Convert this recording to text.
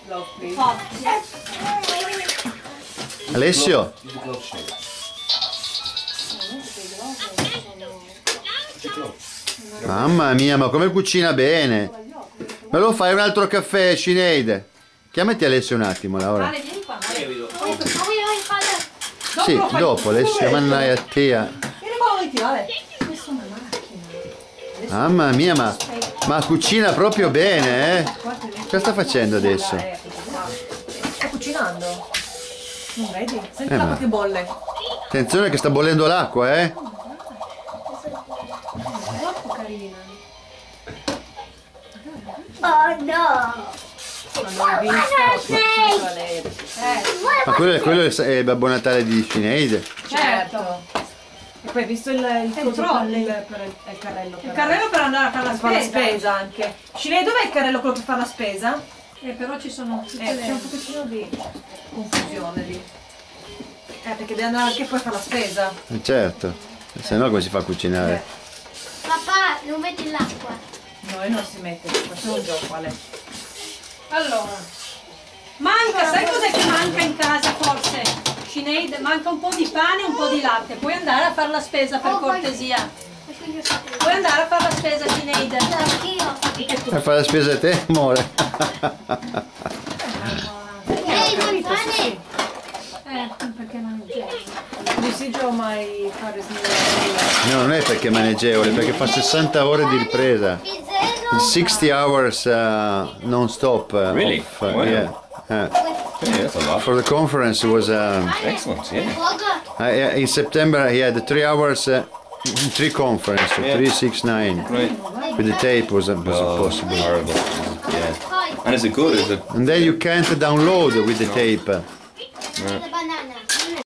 glove, please. Hot, yes. Alessio, mamma mia, ma come cucina bene. Me lo fai un altro caffè, Sinead? Chiamati Alessio un attimo, Laura. Vale, vieni qua. Sì, dopo Alessio, mannaia a te. Vieni qua, Viti, vale. Questa è una macchina. Mamma mia, ma cucina proprio bene, eh? Cosa sta facendo adesso? Sta cucinando. Non vedi? Senti l'acqua che bolle. Attenzione che sta bollendo l'acqua, eh? Troppo carina. Oh no! Non l'ho visto. Lei. Ma quello è il Babbo Natale di Sinead. Certo. E poi hai visto il trolley. il carrello. Il carrello per andare a fare la per fare la spesa. spesa anche. Sinead, dov'è il carrello quello per fare la spesa? Però ci sono tutte C'è le... un pochettino di confusione lì. Perché devi andare anche poi a fare la spesa. Certo, se no come si fa a cucinare? Papà, non metti l'acqua. No, non si mette, facciamo un gioco, Ale. Allora, manca, sai cos'è che manca in casa forse? Sinead, manca un po' di pane e un po' di latte. Puoi andare a fare la spesa per cortesia? Puoi andare a fare la spesa, Sinead? Anch'io. Per fare la spesa a te, amore. Ehi, non pane! Perché non c'è? Desidero mai fare snivelare. No, non è perché è maneggevole, perché fa 60 ore di ripresa. 60 hours non stop. Really? Off, Wow. yeah. Yeah, that's a lot. For the conference it was Excellent, yeah. in September he had 3 hours, 3 conference, Yeah. 3, 6, 9. Right. With the tape was Oh, impossible. horrible. Yeah. And is it good? Is it? And then you can't download with the tape. La banana.